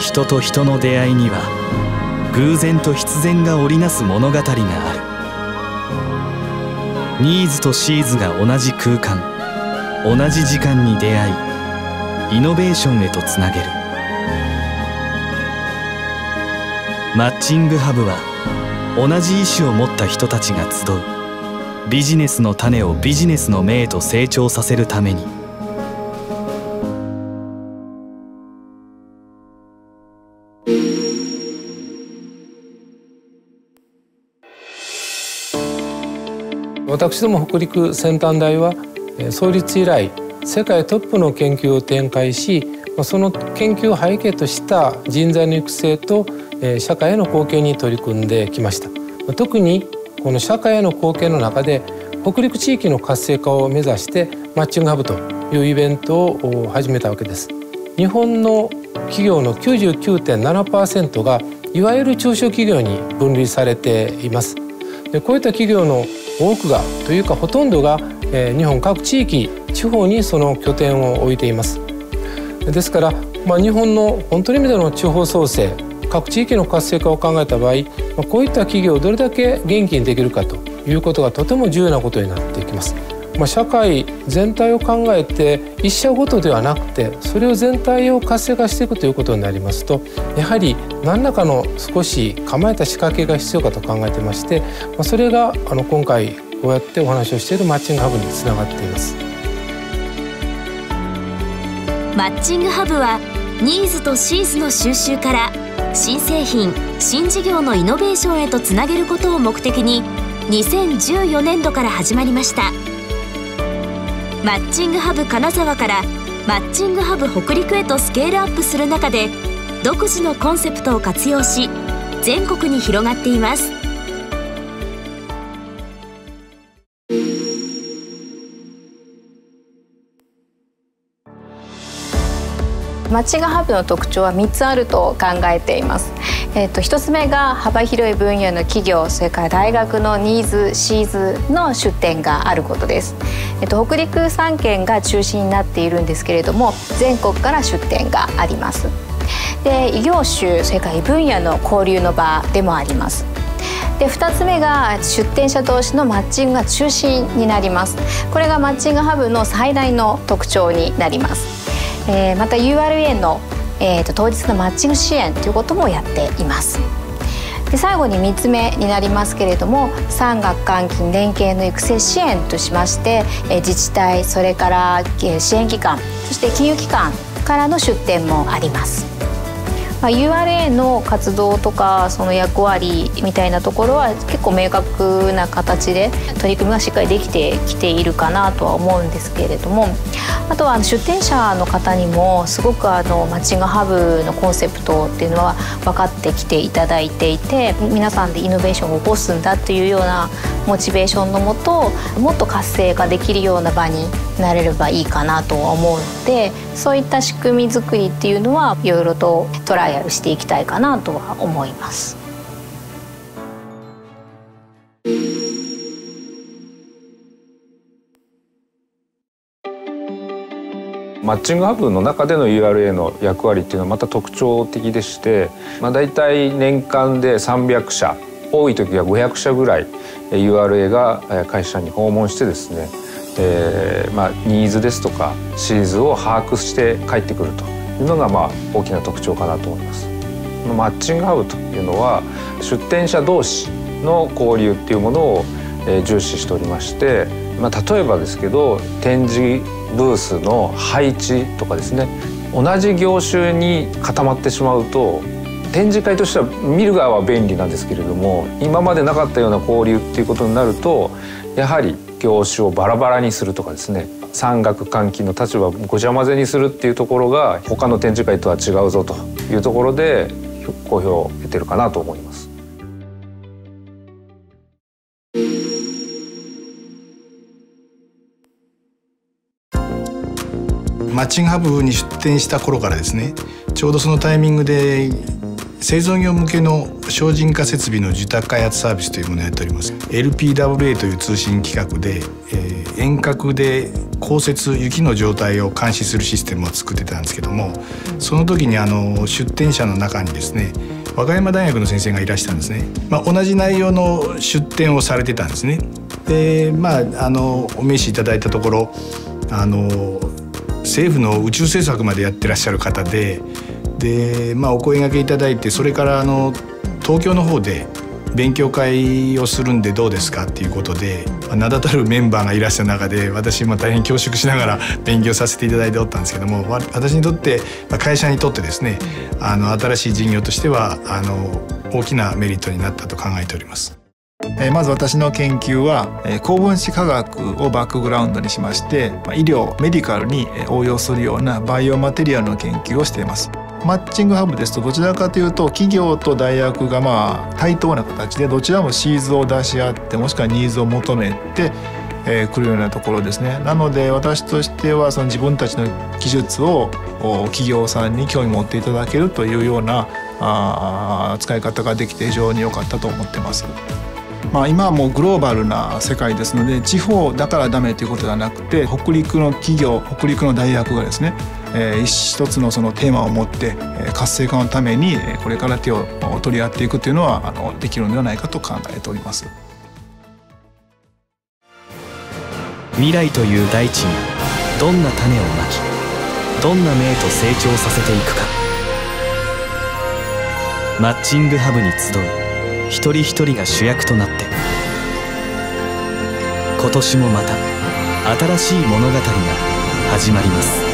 人と人の出会いには偶然と必然が織りなす物語がある。ニーズとシーズが同じ空間、同じ時間に出会い、イノベーションへとつなげる。マッチングハブは同じ意思を持った人たちが集うビジネスの種をビジネスの芽へと成長させるために。 私ども北陸先端大は創立以来世界トップの研究を展開し、その研究を背景とした人材の育成と社会への貢献に取り組んできました。特にこの社会への貢献の中で北陸地域の活性化を目指してマッチングハブというイベントを始めたわけです。日本の企業の 99.7% がいわゆる中小企業に分類されています。でこういった企業の多くがというかほとんどが日本各地域地方にその拠点を置いています。ですから、日本の本当の意味での地方創生、各地域の活性化を考えた場合、こういった企業をどれだけ元気にできるかということがとても重要なことになっていきます。社会全体を考えて一社ごとではなくて、それを全体を活性化していくということになりますと、やはり何らかの少し構えた仕掛けが必要かと考えてまして、それが今回こうやってお話をしているマッチングハブにつながっています。 マッチングハブはニーズとシーズの収集から新製品新事業のイノベーションへとつなげることを目的に2014年度から始まりました。マッチングハブ金沢からマッチングハブ北陸へとスケールアップする中で、独自のコンセプトを活用し全国に広がっています。 マッチングハブの特徴は3つあると考えています。1つ目が幅広い分野の企業、それから大学のニーズ、シーズの出展があることです。北陸3県が中心になっているんですけれども、全国から出展があります。で、異業種、それから異分野の交流の場でもあります。で、2つ目が出展者同士のマッチングが中心になります。これがマッチングハブの最大の特徴になります。また URA の、当日のマッチング支援ということもやっています。で、最後に3つ目になりますけれども、産学官金連携の育成支援としまして、自治体、それから支援機関、そして金融機関からの出展もあります。URA の活動とかその役割みたいなところは結構明確な形で取り組みがしっかりできてきているかなとは思うんですけれども、あとは出展者の方にもすごくマッチングハブのコンセプトっていうのは分かってきていただいていて、皆さんでイノベーションを起こすんだというようなモチベーションのもと、もっと活性化できるような場になれればいいかなとは思うので、そういった仕組み作りっていうのはいろいろとトライアルしていきたいかなとは思います。 マッチングハブの中での URA の役割っていうのはまた特徴的でして、だいたい年間で300社、多い時は500社ぐらい URA が会社に訪問してですね、ニーズですとかシーズを把握して帰ってくるというのが大きな特徴かなと思います。マッチングハブというのは出展者同士の交流っていうものを重視しておりまして、例えばですけど展示ブースの配置とかですね、同じ業種に固まってしまうと展示会としては見る側は便利なんですけれども、今までなかったような交流っていうことになると、やはり業種をバラバラにするとかですね、産学官金の立場をごちゃ混ぜにするっていうところが他の展示会とは違うぞというところで好評を得てるかなと思います。 マッチングハブに出展した頃からですね、ちょうどそのタイミングで製造業向けの省人化設備の受託開発サービスというものをやっております。 LPWA という通信規格で、遠隔で降雪雪の状態を監視するシステムを作ってたんですけども、その時に出展者の中にですね、和歌山大学の先生がいらしたんですね。同じ内容の出展をされてたんですね。でお名刺いただいたところ、政府の宇宙政策までやってらっしゃる方で、お声掛けいただいて、それから東京の方で勉強会をするんでどうですかっていうことで、名だたるメンバーがいらっしゃる中で、私も大変恐縮しながら勉強させていただいておったんですけども、私にとって会社にとってですね、新しい事業としては大きなメリットになったと考えております。 まず私の研究は高分子化学をバックグラウンドにしまして、医療メディカルに応用するようなバイオマテリアルの研究をしています。マッチングハブですと、どちらかというと企業と大学が対等な形でどちらもシーズを出し合って、もしくはニーズを求めて来るようなところですね。なので私としては自分たちの技術を企業さんに興味持っていただけるというような使い方ができて非常に良かったと思ってます。今はもうグローバルな世界ですので、地方だからダメということではなくて、北陸の企業、北陸の大学がですね、一つのそのテーマを持って活性化のためにこれから手を取り合っていくというのはできるのではないかと考えております。 未来という大地にどんな種をまき、どんな芽へと成長させていくか。マッチングハブに集う一人一人が主役となって、今年もまた新しい物語が始まります。